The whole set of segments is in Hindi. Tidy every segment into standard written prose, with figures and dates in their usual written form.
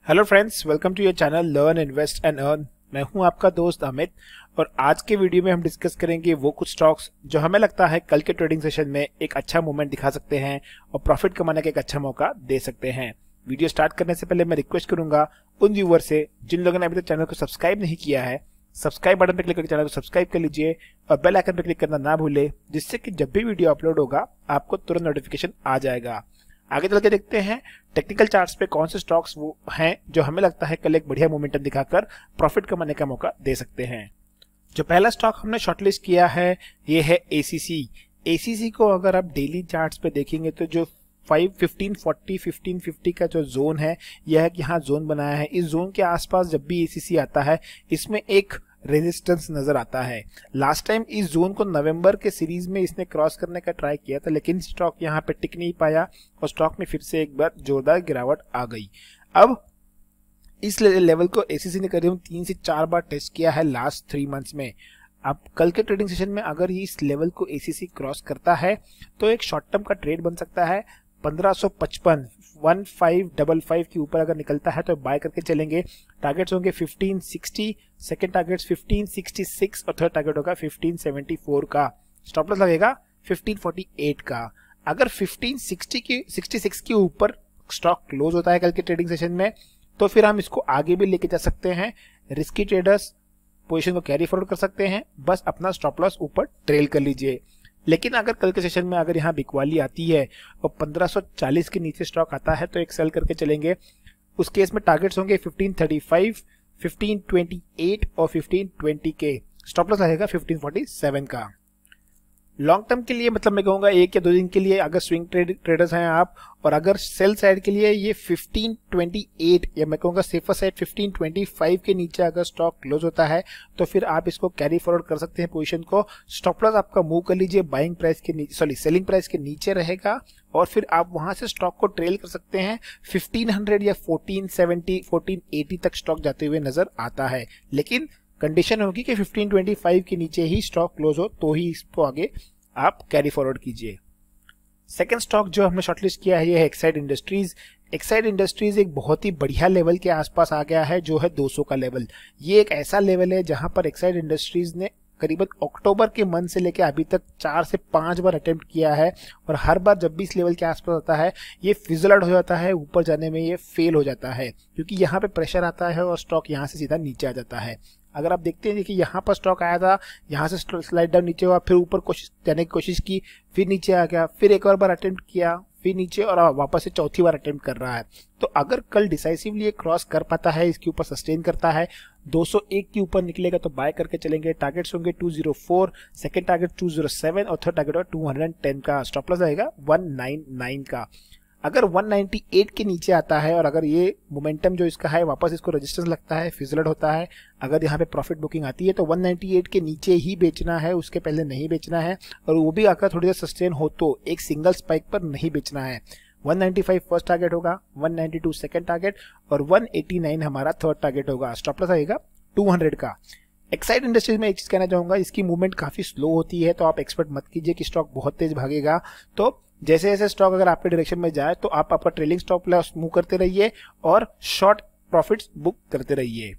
Hello friends, welcome to your channel learn invest and earn. मैं हूं आपका दोस्त अमित और आज के वीडियो में हम डिस्कस करेंगे वो कुछ स्टॉक्स जो हमें लगता है कल के ट्रेडिंग सेशन में एक अच्छा मूवमेंट दिखा सकते हैं और प्रॉफिट कमाने का एक अच्छा मौका दे सकते हैं। वीडियो स्टार्ट करने से पहले मैं रिक्वेस्ट करूंगा उन व्यूअर से जिन लोगों ने अभी तक चैनल को सब्सक्राइब नहीं किया है, सब्सक्राइब बटन पर क्लिक करके चैनल को सब्सक्राइब कर लीजिए और बेल आइकन पर क्लिक करना ना भूले, जिससे कि जब भी वीडियो अपलोड होगा आपको तुरंत नोटिफिकेशन आ जाएगा। आगे चल के देखते हैं टेक्निकल चार्ट्स पे कौन से स्टॉक्स वो हैं जो हमें लगता है कल एक बढ़िया मोमेंटम दिखाकर प्रॉफिट कमाने का मौका दे सकते हैं। जो पहला स्टॉक हमने शॉर्टलिस्ट किया है ये है एसीसी। एसीसी को अगर आप डेली चार्ट्स पे देखेंगे तो जो 1540 1550 का जो जोन है, यह यहाँ जोन बनाया है। इस जोन के आसपास जब भी एसीसी आता है इसमें एक रेजिस्टेंस नजर आता है। लास्ट टाइम इस जोन को नवंबर के सीरीज में इसने क्रॉस करने का ट्राई किया था, लेकिन स्टॉक यहाँ पे टिक नहीं पाया और स्टॉक में फिर से एक बार जोरदार गिरावट आ गई। अब इस लेवल को एसीसी ने करीब 3 से 4 बार टेस्ट किया है लास्ट 3 मंथ्स में। अब कल के ट्रेडिंग सेशन में अगर ये इस लेवल को एसीसी क्रॉस करता है तो एक शॉर्ट टर्म का ट्रेड बन सकता है। 1555 1555 के ऊपर अगर निकलता है तो बाय करके चलेंगे। टारगेट्स होंगे 1560, सेकंड टारगेट्स 1566 और थर्ड टारगेट होगा 1574 का। स्टॉप लॉस लगेगा 1548 का। अगर 1566 के ऊपर स्टॉक क्लोज होता है कल के ट्रेडिंग सेशन में तो फिर हम इसको आगे भी लेके जा सकते हैं। रिस्की ट्रेडर्स पोजीशन को कैरी फॉरवर्ड कर सकते हैं, बस अपना स्टॉप लॉस ऊपर ट्रेल कर लीजिए। लेकिन अगर कल के सेशन में अगर यहाँ बिकवाली आती है और 1540 के नीचे स्टॉक आता है तो एक सेल करके चलेंगे। उस केस में टारगेट्स होंगे 1535, 1528 और 1520 के। स्टॉप लॉस रहेगा 1547 का। लॉन्ग टर्म के लिए मतलब मैं कहूंगा 1 या 2 दिन के लिए अगर स्विंग ट्रेडर्स हैं आप, और अगर सेल साइड के लिए ये 1528 या मैं कहूंगा सेफर साइड 1525 के नीचे अगर स्टॉक क्लोज होता है तो फिर आप इसको कैरी फॉरवर्ड कर सकते हैं पोजीशन को। स्टॉप लॉस आपका मूव कर लीजिए बाइंग प्राइस के नीचे, सेलिंग प्राइस के नीचे रहेगा और फिर आप वहां से स्टॉक को ट्रेल कर सकते हैं। 1500 या 1470 1480 तक स्टॉक जाते हुए नजर आता है, लेकिन कंडीशन होगी कि 1525 के नीचे ही स्टॉक क्लोज हो तो ही इसको आगे आप कैरी फॉरवर्ड कीजिए। सेकंड स्टॉक जो हमने शॉर्टलिस्ट किया है ये है एक्साइड इंडस्ट्रीज। एक्साइड इंडस्ट्रीज एक बहुत ही बढ़िया लेवल के आसपास आ गया है जो है 200 का लेवल। ये एक ऐसा लेवल है जहां पर एक्साइड इंडस्ट्रीज ने करीबन अक्टूबर के मंथ से लेकर अभी तक 4 से 5 बार अटेम्प्ट किया है और हर बार जब भी इस लेवल के आसपास आता है ये फिजल आउट हो जाता है, ऊपर जाने में ये फेल हो जाता है क्योंकि यहाँ पे प्रेशर आता है और स्टॉक यहाँ से सीधा नीचे आ जाता है। अगर आप देखते हैं कि यहाँ पर स्टॉक आया था, यहाँ से स्लाइड डाउन नीचे हुआ, फिर ऊपर जाने की कोशिश की, फिर नीचे आ गया, फिर एक और बार अटेम्प्ट किया, फिर नीचे और वापस से चौथी बार अटेम्प्ट कर रहा है। तो अगर कल डिसाइसिवली ये क्रॉस कर पाता है, इसके ऊपर सस्टेन करता है, 201 के ऊपर निकलेगा तो बाय करके चलेंगे। टारगेट्स होंगे 204, सेकंड टारगेट 207 और थर्ड टारगेट होगा 210 का। स्टॉप लॉस आएगा 199 का। अगर 198 के नीचे आता है और अगर ये मोमेंटम जो इसका है वापस इसको रेजिस्टेंस लगता है, फिजलड होता है, अगर यहाँ पे प्रॉफिट बुकिंग आती है तो 198 के नीचे ही बेचना है, उसके पहले नहीं बेचना है। और वो भी अगर थोड़ी देर सस्टेन हो तो एक सिंगल स्पाइक पर नहीं बेचना है। 195 फर्स्ट टारगेट होगा, 192 सेकंड टारगेट और 189 हमारा थर्ड टारगेट होगा। स्टॉप लॉस आएगा 200 का। एक्साइड इंडस्ट्रीज में एक चीज कहना चाहूंगा, इसकी मूवमेंट काफी स्लो होती है तो आप एक्सपेक्ट मत कीजिए कि स्टॉक बहुत तेज भागेगा। तो जैसे जैसे स्टॉक अगर आपके डायरेक्शन में जाए तो आप आपका ट्रेलिंग स्टॉप लॉस मूव करते रहिए और शॉर्ट प्रॉफिट्स बुक करते रहिए।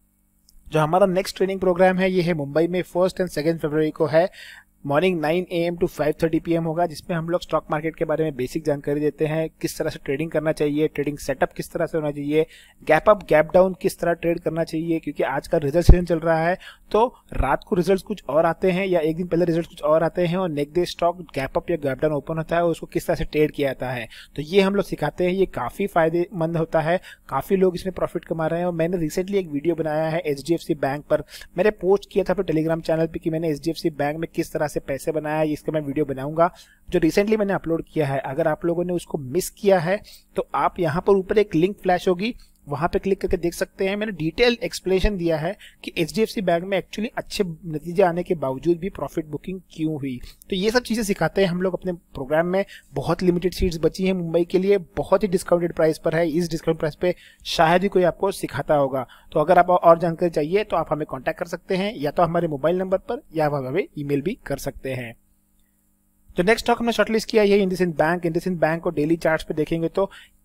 जो हमारा नेक्स्ट ट्रेनिंग प्रोग्राम है ये है मुंबई में 1 और 2 फरवरी को है। मॉर्निंग 9 AM to 5:30 PM होगा, जिसमें हम लोग स्टॉक मार्केट के बारे में बेसिक जानकारी देते हैं। किस तरह से ट्रेडिंग करना चाहिए, ट्रेडिंग सेटअप किस तरह से होना चाहिए, गैप अप गैप डाउन किस तरह ट्रेड करना चाहिए, क्योंकि आज का रिजल्ट सीजन चल रहा है तो रात को रिजल्ट कुछ और आते हैं या एक दिन पहले रिजल्ट कुछ और आते हैं और next day stock gap up या गैप डाउन ओपन होता है और उसको किस तरह से ट्रेड किया जाता है। तो ये हम लोग सिखाते हैं, ये काफी फायदेमंद होता है, काफी लोग इसमें प्रॉफिट कमा रहे हैं। और मैंने रिसेंटली एक वीडियो बनाया है HDFC बैंक पर, मैंने पोस्ट किया था अपने टेलीग्राम चैनल पे कि मैंने HDFC बैंक में किस तरह से पैसे बनाया, इसका मैं वीडियो बनाऊंगा जो रिसेंटली मैंने अपलोड किया है। अगर आप लोगों ने उसको मिस किया है तो आप यहाँ पर ऊपर एक लिंक फ्लैश होगी, वहां पे क्लिक करके देख सकते हैं। मैंने डिटेल एक्सप्लेनेशन दिया है कि HDFC बैंक में एक्चुअली अच्छे नतीजे आने के बावजूद भी प्रॉफिट बुकिंग क्यों हुई। तो ये सब चीजें सिखाते हैं हम लोग अपने प्रोग्राम में। बहुत लिमिटेड सीट्स बची हैं मुंबई के लिए, बहुत ही डिस्काउंटेड प्राइस पर है। इस डिस्काउंट प्राइस पे शायद ही कोई आपको सिखाता होगा। तो अगर आप और जानकारी चाहिए तो आप हमें कॉन्टैक्ट कर सकते हैं, या तो हमारे मोबाइल नंबर पर या आप हमें ईमेल भी कर सकते हैं। तो नेक्स्ट स्टॉक हमने शॉर्टलिस्ट किया है इंडसइंड बैंक। इंडसइंड बैंक को डेली चार्ट्स पे देखेंगे तो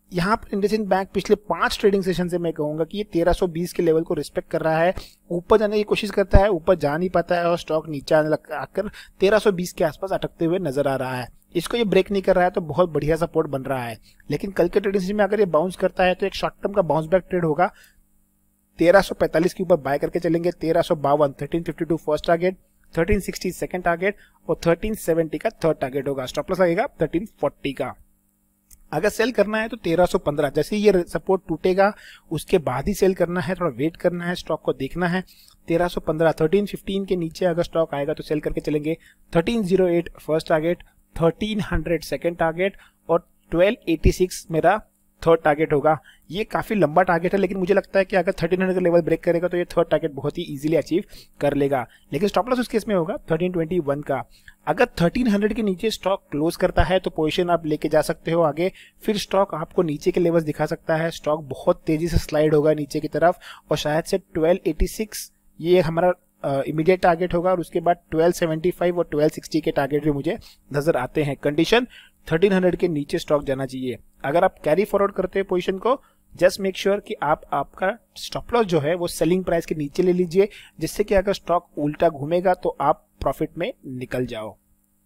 यहाँ पर इंडसइंड बैंक पिछले 5 ट्रेडिंग सेशन से मैं कहूंगा कि ये 1320 के लेवल को रिस्पेक्ट कर रहा है, ऊपर जाने की कोशिश करता है, ऊपर जा नहीं पाता है और स्टॉक नीचे आने आकर 1320 के आसपास अटकते हुए नजर आ रहा है। इसको ये ब्रेक नहीं कर रहा है तो बहुत बढ़िया सपोर्ट बन रहा है। लेकिन कल के ट्रेडिंग सेशन में अगर ये बाउंस करता है तो एक शॉर्ट टर्म का बाउंस बैक ट्रेड होगा। 1345 के ऊपर बाय करके चलेंगे। 1352 1352 फर्स्ट टारगेट, 1360 सेकंड टारगेट और 1370 का थर्ड टारगेट होगा। स्टॉप लॉस लगेगा 1340 का। अगर सेल करना है तो 1315, जैसे ये सपोर्ट टूटेगा उसके बाद ही सेल करना है, थोड़ा वेट करना है, स्टॉक को देखना है। 1315 1315 के नीचे अगर स्टॉक आएगा तो सेल करके चलेंगे। 1308 फर्स्ट टारगेट, 1300 सेकंड टारगेट और 1286 मेरा थर्ड टारगेट होगा। ये काफी लंबा टारगेट है, लेकिन मुझे लगता है कि अगर 1300 का लेवल ब्रेक करेगा तो ये थर्ड टारगेट बहुत ही इजीली अचीव कर लेगा। लेकिन स्टॉप लॉस उस केस में होगा 1321 का। अगर 1300 के नीचे स्टॉक क्लोज करता है तो पोजीशन आप लेके जा सकते हो आगे, फिर स्टॉक आपको नीचे के लेवल्स दिखा सकता है। स्टॉक बहुत तेजी से स्लाइड होगा नीचे की तरफ और शायद से 1286 ये हमारा इमीडिएट टारगेट होगा और उसके बाद 1275 और 1260 के टारगेट भी मुझे नजर आते हैं। कंडीशन 1300 के नीचे स्टॉक जाना चाहिए। अगर आप कैरी फॉरवर्ड करते हैं पोजीशन को, जस्ट मेक श्योर कि आपका स्टॉप लॉस जो है वो सेलिंग प्राइस के नीचे ले लीजिए, जिससे कि अगर स्टॉक उल्टा घूमेगा तो आप प्रॉफिट में निकल जाओ।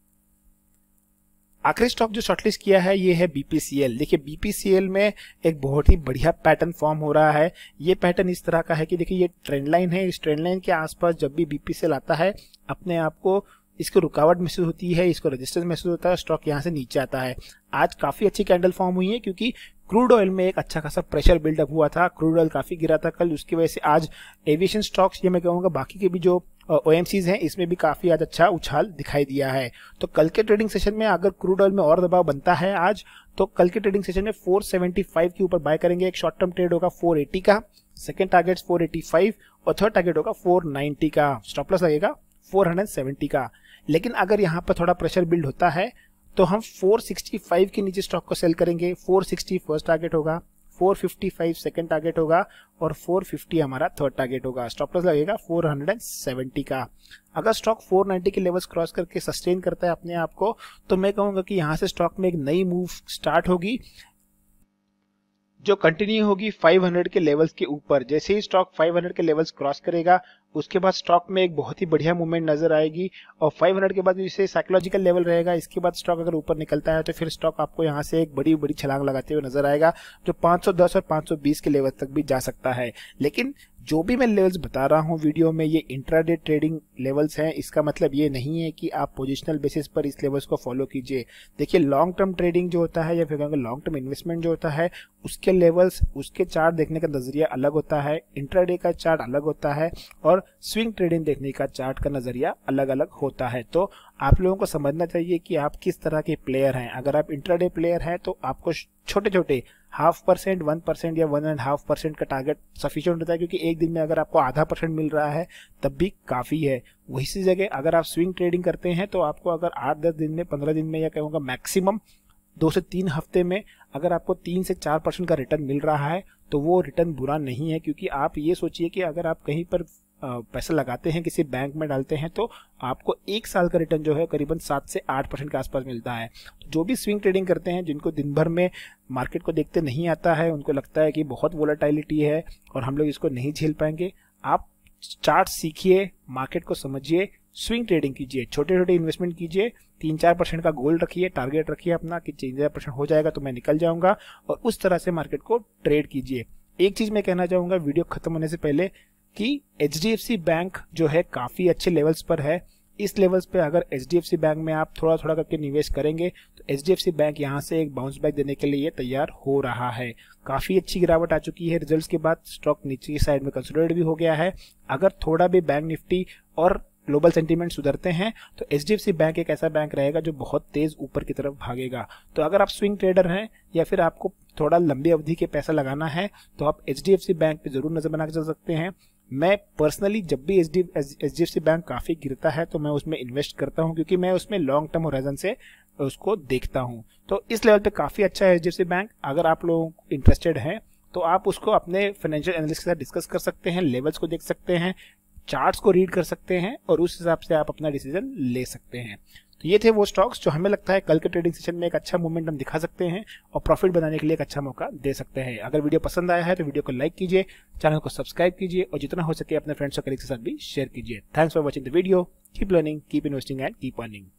आखिरी स्टॉक जो शॉर्टलिस्ट किया है ये है बीपीसीएल। देखिए बीपीसीएल में एक बहुत ही बढ़िया पैटर्न फॉर्म हो रहा है। ये पैटर्न इस तरह का है कि देखिए ये ट्रेंड लाइन है, इस ट्रेंड लाइन के आसपास जब भी बीपीसीएल आता है अपने आप को इसको रुकावट महसूस होती है, इसको रेजिस्टेंस महसूस होता है, स्टॉक यहाँ से नीचे आता है। आज काफी अच्छी कैंडल फॉर्म हुई है क्योंकि क्रूड ऑयल में एक अच्छा खासा प्रेशर बिल्डअप हुआ था। क्रूड ऑयल काफी गिरा था कल, उसकी वजह से आज एविएशन स्टॉक्स, ये मैं कहूँगा बाकी के भी जो ओएमसीज हैं इसमें भी काफी आज अच्छा उछाल दिखाई दिया है। तो कल के ट्रेडिंग सेशन में अगर क्रूड ऑयल में और दबाव बनता है आज, तो कल के ट्रेडिंग सेशन में 475 के ऊपर बाय करेंगे। एक शॉर्ट टर्म ट्रेड होगा 480 का, सेकंड टारगेट 485 और थर्ड टारगेट होगा 490 का। स्टॉप लॉस लगेगा 470 का। लेकिन अगर यहाँ पर थोड़ा प्रेशर बिल्ड होता है तो हम 465 के नीचे स्टॉक को सेल करेंगे। 460 फर्स्ट टारगेट होगा, 455 सेकंड टारगेट होगा और 450 हमारा थर्ड टारगेट होगा। स्टॉप लॉस लगेगा 470 का। अगर स्टॉक 490 के लेवल्स क्रॉस करके सस्टेन करता है अपने आप को, तो मैं कहूंगा कि यहाँ से स्टॉक में एक नई मूव स्टार्ट होगी जो कंटिन्यू होगी 500 के लेवल्स के ऊपर। जैसे ही स्टॉक 500 के लेवल्स क्रॉस करेगा उसके बाद स्टॉक में एक बहुत ही बढ़िया मूवमेंट नजर आएगी और 500 के बाद जिसे साइकोलॉजिकल लेवल रहेगा, इसके बाद स्टॉक अगर ऊपर निकलता है तो फिर स्टॉक आपको यहाँ से एक बड़ी बड़ी छलांग लगाते हुए नजर आएगा जो 510 और 520 के लेवल तक भी जा सकता है। लेकिन जो भी मैं लेवल्स बता रहा हूँ वीडियो में ये इंट्राडे ट्रेडिंग लेवल्स हैं, इसका मतलब ये नहीं है कि आप पोजिशनल बेसिस पर इस लेवल्स को फॉलो कीजिए। देखिए लॉन्ग टर्म ट्रेडिंग जो होता है या फिर लॉन्ग टर्म इन्वेस्टमेंट जो होता है उसके लेवल्स, उसके चार्ट देखने का नजरिया अलग होता है, इंट्राडे का चार्ट अलग होता है और स्विंग ट्रेडिंग देखने का चार्ट का नजरिया अलग अलग होता है। तो आप लोगों को समझना चाहिए कि आप किस तरह के प्लेयर हैं। अगर आप इंट्राडे प्लेयर हैं तो आपको छोटे छोटे 0.5%, 1% या 1.5% का टारगेट सफिशिएंट होता है, क्योंकि एक दिन में अगर आपको आधा % मिल रहा है तब भी काफी है। वही सी जगह अगर आप स्विंग ट्रेडिंग करते हैं तो आपको अगर 8-10 दिन में, 15 दिन में या कहूँगा मैक्सिमम 2 से 3 हफ्ते में अगर आपको 3 से 4% का रिटर्न मिल रहा है तो वो रिटर्न बुरा नहीं है। क्योंकि आप ये सोचिए कि अगर आप कहीं पर पैसा लगाते हैं, किसी बैंक में डालते हैं, तो आपको 1 साल का रिटर्न जो है करीबन 7 से 8% के आसपास मिलता है। तो जो भी स्विंग ट्रेडिंग करते हैं, जिनको दिन भर में मार्केट को देखते नहीं आता है, उनको लगता है कि बहुत वोलेटिलिटी है और हम लोग इसको नहीं झेल पाएंगे, आप चार्ट सीखिए, मार्केट को समझिए, स्विंग ट्रेडिंग कीजिए, छोटे छोटे इन्वेस्टमेंट कीजिए, 3-4% का गोल रखिए, टारगेट रखिए अपना कि 3-4% हो जाएगा तो मैं निकल जाऊंगा, और उस तरह से मार्केट को ट्रेड कीजिए। एक चीज मैं कहना चाहूंगा वीडियो खत्म होने से पहले कि एचडीएफसी बैंक जो है काफी अच्छे लेवल्स पर है। इस लेवल्स पे अगर एचडीएफसी बैंक में आप थोड़ा थोड़ा करके निवेश करेंगे तो एचडीएफसी बैंक यहाँ से एक बाउंस बैक देने के लिए तैयार हो रहा है। काफी अच्छी गिरावट आ चुकी है रिजल्ट्स के बाद, स्टॉक नीचे की साइड में कंसोलिडेट भी हो गया है। अगर थोड़ा भी बैंक निफ्टी और ग्लोबल सेंटीमेंट सुधरते हैं तो एचडीएफसी बैंक एक ऐसा बैंक रहेगा जो बहुत तेज ऊपर की तरफ भागेगा। तो अगर आप स्विंग ट्रेडर हैं या फिर आपको थोड़ा लंबी अवधि के पैसा लगाना है तो आप एचडीएफसी बैंक पे जरूर नजर बना के चल सकते हैं। मैं पर्सनली जब भी एचडीएफसी बैंक काफी गिरता है तो मैं उसमें इन्वेस्ट करता हूं, क्योंकि मैं उसमें लॉन्ग टर्म होराइजन से उसको देखता हूं। तो इस लेवल पे काफी अच्छा है एचडीएफसी बैंक। अगर आप लोग इंटरेस्टेड हैं तो आप उसको अपने फाइनेंशियल एनालिस्ट के साथ डिस्कस कर सकते हैं, लेवल्स को देख सकते हैं, चार्ट्स को रीड कर सकते हैं और उस हिसाब से आप अपना डिसीजन ले सकते हैं। तो ये थे वो स्टॉक्स जो हमें लगता है कल के ट्रेडिंग सेशन में एक अच्छा मोमेंटम दिखा सकते हैं और प्रॉफिट बनाने के लिए एक अच्छा मौका दे सकते हैं। अगर वीडियो पसंद आया है तो वीडियो को लाइक कीजिए, चैनल को सब्सक्राइब कीजिए और जितना हो सके अपने फ्रेंड्स और कलीग्स के साथ भी शेयर कीजिए। Thanks for watching the video. Keep learning, keep investing and keep earning.